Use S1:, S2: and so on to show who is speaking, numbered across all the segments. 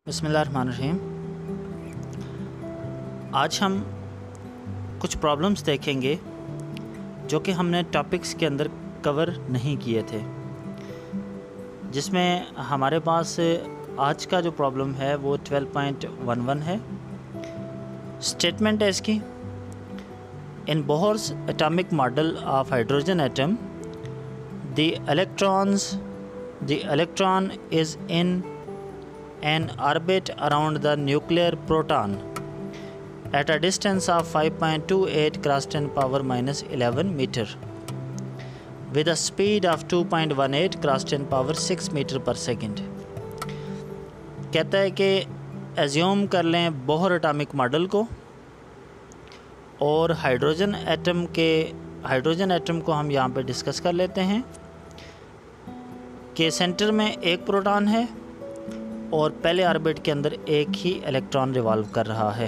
S1: बिस्मिल्लाहिर्रहमानिर्रहीम। आज हम कुछ प्रॉब्लम्स देखेंगे जो कि हमने टॉपिक्स के अंदर कवर नहीं किए थे, जिसमें हमारे पास आज का जो प्रॉब्लम है वो 12.11 है। स्टेटमेंट है इसकी, in Bohr's atomic model of hydrogen atom the electron is in an orbit around the nuclear proton at a distance of 5.28 × 10⁻11 meter with a speed of 2.18 × 10⁻6 meter per second। कहता है कि assume कर लें Bohr atomic model को और hydrogen atom को हम यहाँ पे डिस्कस कर लेते हैं कि सेंटर में एक प्रोटॉन है और पहले ऑर्बिट के अंदर एक ही इलेक्ट्रॉन रिवॉल्व कर रहा है।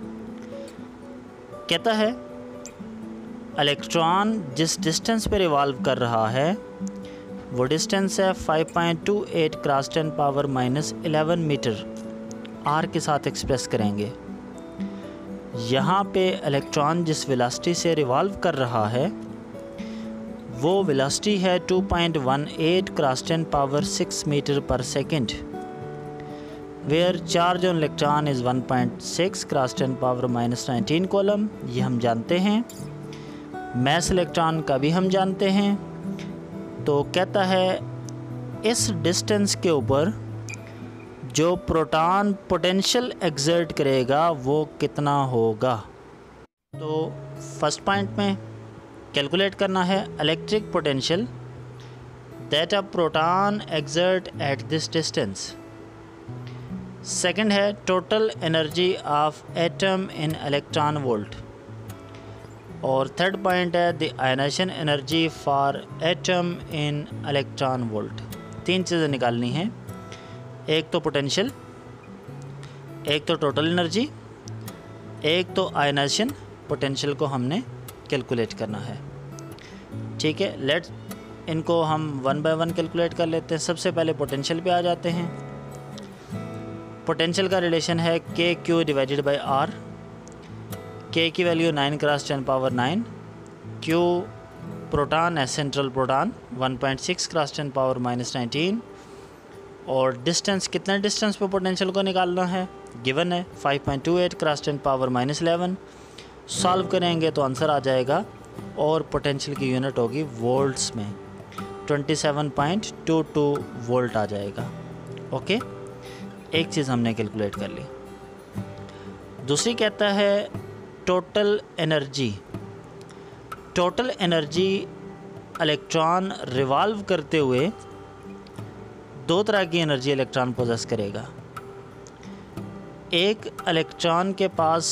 S1: कहता है इलेक्ट्रॉन जिस डिस्टेंस पे रिवॉल्व कर रहा है वो डिस्टेंस है 5.28 × 10⁻11 मीटर, आर के साथ एक्सप्रेस करेंगे। यहाँ पे इलेक्ट्रॉन जिस वेलोसिटी से रिवॉल्व कर रहा है वो वेलोसिटी है 2.18 × 10⁻6 metre per second, where charge on electron is 1.6 × 10⁻19 coulomb. ये हम जानते हैं। मैस इलेक्ट्रॉन का भी हम जानते हैं। तो कहता है इस डिस्टेंस के ऊपर जो प्रोटॉन पोटेंशियल एक्सर्ट करेगा वो कितना होगा। तो फर्स्ट पॉइंट में कैलकुलेट करना है electric potential that a proton exert at this distance. Second है total energy of atom in electron volt. और थर्ड पॉइंट है the ionisation energy for atom in electron volt. तीन चीज़ें निकालनी हैं, एक तो पोटेंशियल, एक तो टोटल एनर्जी, एक तो आयनाइजेशन। पोटेंशियल को हमने कैलकुलेट करना है। ठीक है, लेट्स इनको हम वन बाय वन कैलकुलेट कर लेते हैं। सबसे पहले पोटेंशियल पे आ जाते हैं। पोटेंशियल का रिलेशन है KQ divided by R। K की वैल्यू 9 × 10⁻9, Q प्रोटॉन है, सेंट्रल प्रोटॉन 1.6 × 10⁻19। और डिस्टेंस, कितने डिस्टेंस पे पोटेंशियल को निकालना है गिवन है 5.28 × 10⁻11। सॉल्व करेंगे तो आंसर आ जाएगा और पोटेंशियल की यूनिट होगी वोल्ट्स में, 27.22 वोल्ट आ जाएगा। ओके, एक चीज़ हमने कैलकुलेट कर ली। दूसरी कहता है total energy. Total energy electron revolve करते हुए दो तरह की एनर्जी इलेक्ट्रॉन पोजेस करेगा। एक इलेक्ट्रॉन के पास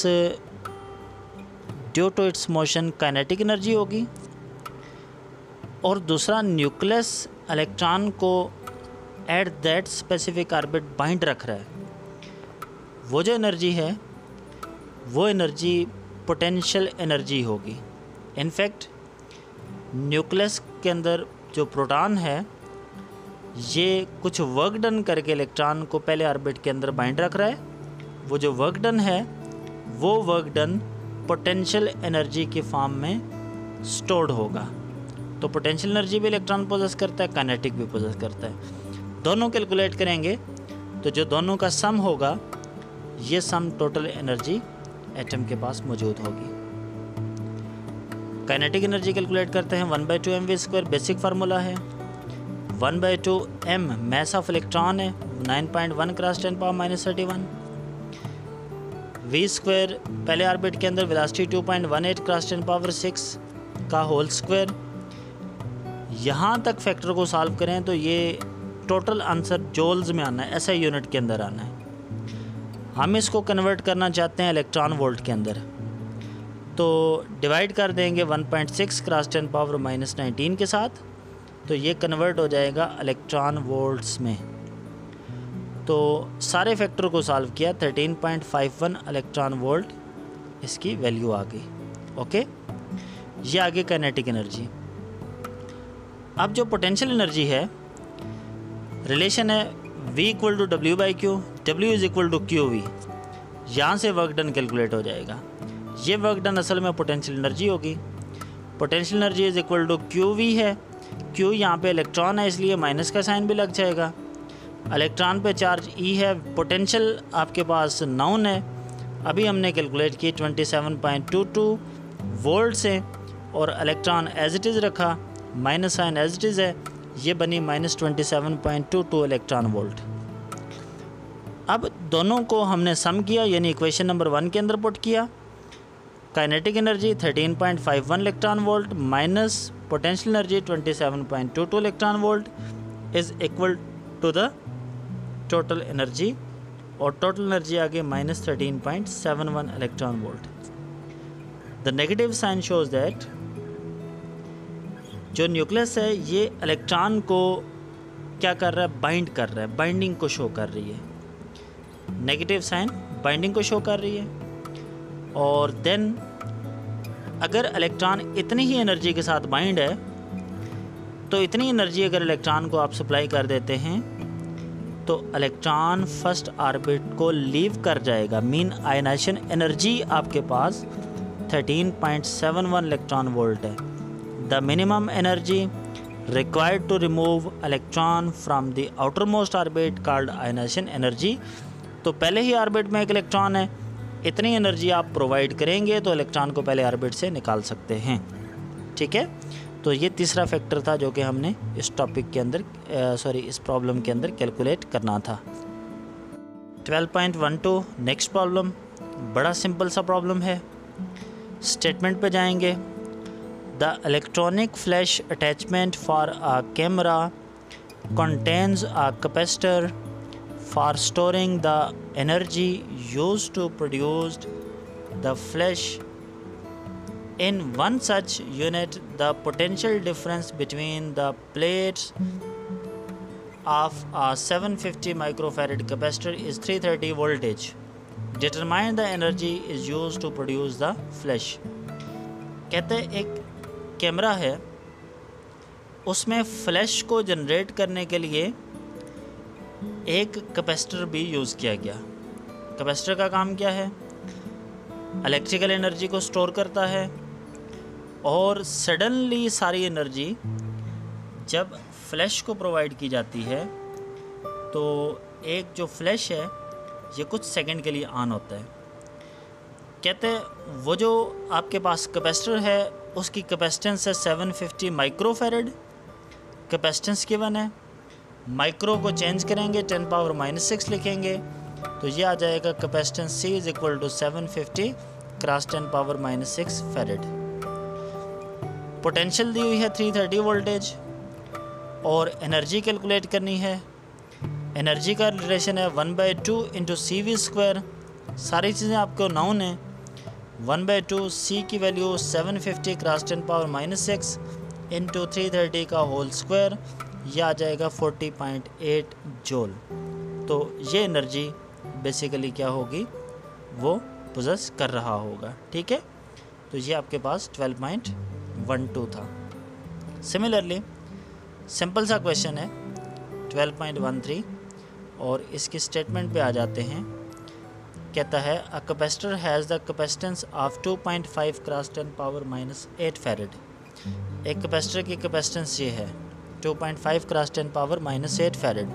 S1: due to its motion kinetic energy होगी और दूसरा न्यूक्लियस इलेक्ट्रॉन को at that specific orbit bind रख रहा है। वो जो एनर्जी है वो एनर्जी पोटेंशियल एनर्जी होगी। इनफैक्ट न्यूक्लियस के अंदर जो प्रोटॉन है ये कुछ वर्क डन करके इलेक्ट्रॉन को पहले ऑर्बिट के अंदर बाइंड रख रहा है। वो जो वर्क डन है वो वर्क डन पोटेंशियल एनर्जी के फॉर्म में स्टोर्ड होगा। तो पोटेंशियल एनर्जी भी इलेक्ट्रॉन पोजेस करता है, काइनेटिक भी पोजेस करता है। दोनों कैलकुलेट करेंगे तो जो दोनों का सम होगा ये सम टोटल एनर्जी एटम के पास मौजूद होगी। काइनेटिक एनर्जी कैलकुलेट करते हैं 1/2 mv²। बेसिक फार्मूला है 1/2 m मैस ऑफ इलेक्ट्रॉन है 9.1 × 10⁻31। v² पहले ऑर्बिट के अंदर वेलोसिटी 2.18 × 10⁻6 का होल स्क्वायर। यहाँ तक फैक्टर को सॉल्व करें तो ये टोटल आंसर जूल्स में आना है, ऐसा यूनिट के अंदर आना है। हम इसको कन्वर्ट करना चाहते हैं इलेक्ट्रॉन वोल्ट के अंदर, तो डिवाइड कर देंगे 1.6 × 10⁻19 के साथ, तो ये कन्वर्ट हो जाएगा इलेक्ट्रॉन वोल्ट्स में। तो सारे फैक्टर को सॉल्व किया, 13.51 इलेक्ट्रॉन वोल्ट इसकी वैल्यू आ गई। ओके, ये आगे काइनेटिक एनर्जी। अब जो पोटेंशियल एनर्जी है रिलेशन है V = W/Q, W is equal to Q V, यहाँ से वर्क डन कैलकुलेट हो जाएगा। ये वर्क डन असल में पोटेंशियल एनर्जी होगी। Potential energy is equal to Q V है। क्यू यहाँ पे इलेक्ट्रॉन है इसलिए माइनस का साइन भी लग जाएगा। इलेक्ट्रॉन पे चार्ज ई है, पोटेंशियल आपके पास नाउन है, अभी हमने कैलकुलेट की 27.22 वोल्ट से, और इलेक्ट्रॉन एज इट इज़ रखा, minus sign as it is है, ये बनी -27.22 इलेक्ट्रॉन वोल्ट। अब दोनों को हमने सम किया, यानी इक्वेशन नंबर 1 के अंदर पुट किया। Kinetic energy 13.51 electron volt minus potential energy 27.22 electron volt is equal to the total energy, और टोटल एनर्जी आगे -13.71 electron volt. The negative sign shows that जो न्यूक्लियस है ये इलेक्ट्रॉन को क्या कर रहा है, बाइंड कर रहा है, बाइंडिंग को शो कर रही है। नेगेटिव साइन बाइंडिंग को शो कर रही है। और देन अगर इलेक्ट्रॉन इतनी ही एनर्जी के साथ बाइंड है, तो इतनी एनर्जी अगर इलेक्ट्रॉन को आप सप्लाई कर देते हैं तो इलेक्ट्रॉन फर्स्ट ऑर्बिट को लीव कर जाएगा। मीन आयनाइजेशन एनर्जी आपके पास 13.71 इलेक्ट्रॉन वोल्ट है। The minimum energy required to remove electron from the outermost orbit called ionization energy। तो पहले ही ऑर्बिट में एक इलेक्ट्रॉन है, इतनी एनर्जी आप प्रोवाइड करेंगे तो इलेक्ट्रॉन को पहले ऑर्बिट से निकाल सकते हैं। ठीक है, तो ये तीसरा फैक्टर था जो कि हमने इस टॉपिक के अंदर इस प्रॉब्लम के अंदर कैलकुलेट करना था। 12.12 नेक्स्ट प्रॉब्लम, बड़ा सिंपल सा प्रॉब्लम है। स्टेटमेंट पे जाएंगे। The electronic flash attachment for a camera contains a capacitor for storing the energy used to produce the flash. In one such unit, the potential difference between the plates of a 750 microfarad capacitor is 330 voltage. Determine the energy is used to produce the flash. कहते हैं एक camera है, उसमें flash को generate करने के लिए एक कैपेसिटर भी यूज़ किया गया। कैपेसिटर का काम क्या है, इलेक्ट्रिकल एनर्जी को स्टोर करता है, और सडनली सारी एनर्जी जब फ्लैश को प्रोवाइड की जाती है तो एक जो फ्लैश है ये कुछ सेकंड के लिए ऑन होता है। कहते हैं वो जो आपके पास कैपेसिटर है उसकी कैपेसिटेंस है 750 माइक्रोफैरड, कैपेसिटेंस गिवन है। माइक्रो को चेंज करेंगे 10⁻⁻6 लिखेंगे तो ये आ जाएगा capacitance C is equal to 750 cross 10⁻⁻6 farad. Potential दी हुई है 330 वोल्टेज, और एनर्जी कैलकुलेट करनी है। एनर्जी का रिलेशन है 1/2 इंटू CV²। सारी चीज़ें आपको नाउन है। 1/2 C की वैल्यू 750 क्रॉस 10⁻⁻6 इंटू 330 का होल स्क्वायर, यह आ जाएगा 40.8 जूल। तो ये एनर्जी बेसिकली क्या होगी, वो पोजेस कर रहा होगा। ठीक है, तो ये आपके पास 12.12 था। सिमिलरली सिंपल सा क्वेश्चन है 12.13, और इसकी स्टेटमेंट पे आ जाते हैं। कहता है a capacitor has the capacitance of 2.5 cross 10⁻⁻8 farad. एक कैपेसिटर की कैपेसिटेंस ये है 2.5 cross 10⁻⁻8 farad.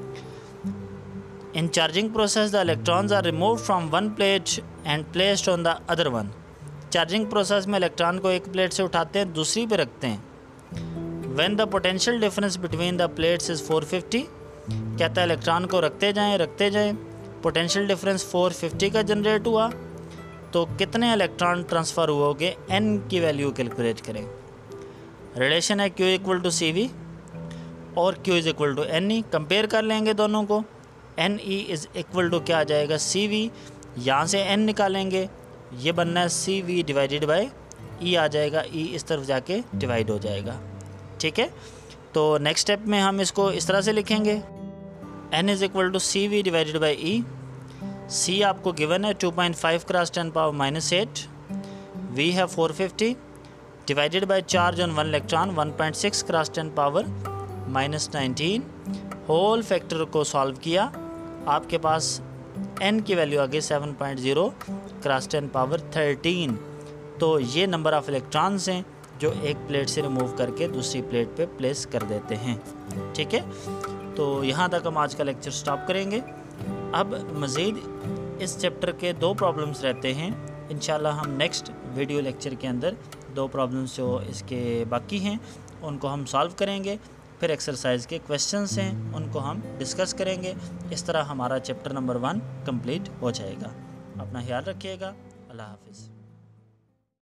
S1: In charging process the electrons are removed from one plate and placed on the other one. Charging process में इलेक्ट्रॉन को एक plate से उठाते हैं, दूसरी पे रखते हैं। When the potential difference between the plates is 450। कहता है इलेक्ट्रॉन को रखते जाएं, पोटेंशियल डिफरेंस 450 का जनरेट हुआ तो कितने इलेक्ट्रॉन ट्रांसफ़र हुए, n की वैल्यू कैलकुलेट करें। रिलेशन है Q इक्वल टू CV और Q is equal to NE। Compare कर लेंगे दोनों को। NE इज़ इक्वल टू क्या आ जाएगा, CV। यहाँ से N निकालेंगे, ये बनना है CV डिवाइडेड बाय E आ जाएगा, E इस तरफ जाके डिवाइड हो जाएगा। ठीक है, तो नेक्स्ट स्टेप में हम इसको इस तरह से लिखेंगे, N is equal to CV divided by E। C आपको गिवन है 2.5 क्रॉस 10⁻⁻8, V है 450 divided by charge on one electron 1.6 cross 10⁻⁻19। Whole factor को सॉल्व किया आपके पास n की वैल्यू आ गई 7.0 क्रॉस 10 पावर 13। तो ये नंबर ऑफ़ इलेक्ट्रॉन्स हैं जो एक प्लेट से रिमूव करके दूसरी प्लेट पे प्लेस कर देते हैं। ठीक है, तो यहाँ तक हम आज का लेक्चर स्टॉप करेंगे। अब मज़ीद इस चैप्टर के 2 प्रॉब्लम्स रहते हैं। इंशाल्लाह हम नेक्स्ट वीडियो लेक्चर के अंदर 2 प्रॉब्लम्स जो इसके बाकी हैं उनको हम सॉल्व करेंगे। फिर एक्सरसाइज के क्वेश्चंस हैं उनको हम डिस्कस करेंगे। इस तरह हमारा चैप्टर नंबर 1 कंप्लीट हो जाएगा। अपना ख्याल रखिएगा। अल्लाह हाफिज़।